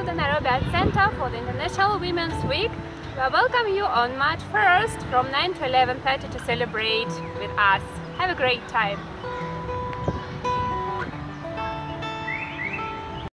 the Nairobi Art Centre for the International Women's Week. We welcome you on March 1st from 9 to 11:30 to celebrate with us. Have a great time!